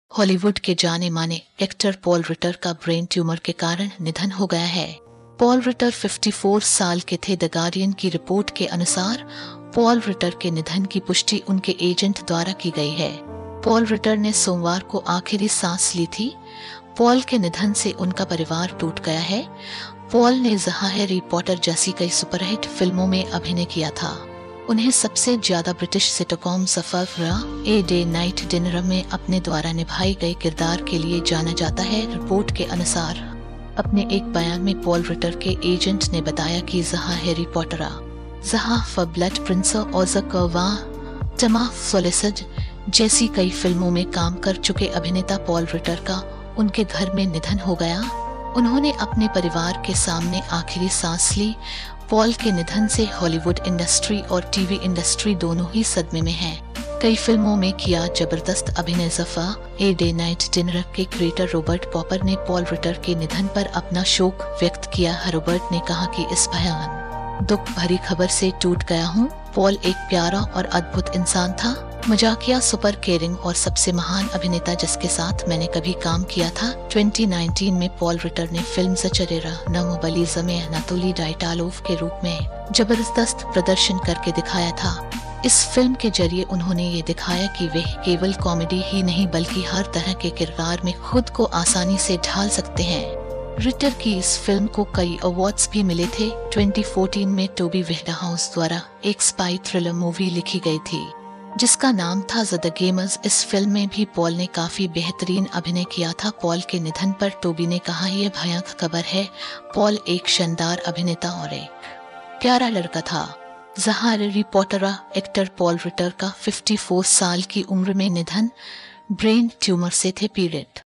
Hollywood के जाने माने एक्टर पॉल रिटर का ब्रेन ट्यूमर के कारण निधन हो गया है। पॉल रिटर 54 साल के थे। द गार्डियन की रिपोर्ट के अनुसार पॉल रिटर के निधन की पुष्टि उनके एजेंट द्वारा की गई है। पॉल रिटर ने सोमवार को आखिरी सांस ली थी। पॉल के निधन से उनका परिवार टूट गया है। पॉल ने द हैरी पॉटर जैसी कई सुपरहिट फिल्मों में अभिनय किया था। उन्हें सबसे ज्यादा British sitcom suffer a day night dinner में अपने द्वारा निभाए गए किरदार के लिए जाना जाता है। रिपोर्ट के अनुसार अपने एक बयान में पॉल रिटर के एजेंट ने बताया कि जहाँ हैरी पॉटर, जहाँ फ ब्लड प्रिंस और टमा सोलिसिड जैसी कई फिल्मों में काम कर चुके अभिनेता पॉल रिटर का उनके घर में निधन हो गया। उन्होंने अपने परिवार के सामने आखिरी सांस ली। पॉल के निधन से हॉलीवुड इंडस्ट्री और टीवी इंडस्ट्री दोनों ही सदमे में हैं। कई फिल्मों में किया जबरदस्त अभिनय जफा ए डे नाइट डिनर के क्रिएटर रॉबर्ट पॉपर ने पॉल रिटर के निधन पर अपना शोक व्यक्त किया। रॉबर्ट ने कहा कि इस भयान दुख भरी खबर से टूट गया हूँ। पॉल एक प्यारा और अद्भुत इंसान था, मजाकिया, सुपर केयरिंग और सबसे महान अभिनेता जिसके साथ मैंने कभी काम किया था। 2019 में पॉल रिटर ने फिल्म ज़चरेरा नमोबलीज़ में अनातोली डाइटालोव के रूप में जबरदस्त प्रदर्शन करके दिखाया था। इस फिल्म के जरिए उन्होंने ये दिखाया कि वे केवल कॉमेडी ही नहीं बल्कि हर तरह के किरदार में खुद को आसानी से ढाल सकते हैं। रिटर की इस फिल्म को कई अवार्ड्स भी मिले थे। 2014 में टोबी विंडहाउस द्वारा एक स्पाई थ्रिलर मूवी लिखी गई थी जिसका नाम था द गेमर्स। इस फिल्म में भी पॉल ने काफी बेहतरीन अभिनय किया था। पॉल के निधन पर टोबी ने कहा, यह भयानक खबर है। पॉल एक शानदार अभिनेता और एक प्यारा लड़का था। The Harry Potter actor Paul Ritter का 54 साल की उम्र में निधन ब्रेन ट्यूमर से थे पीड़ित।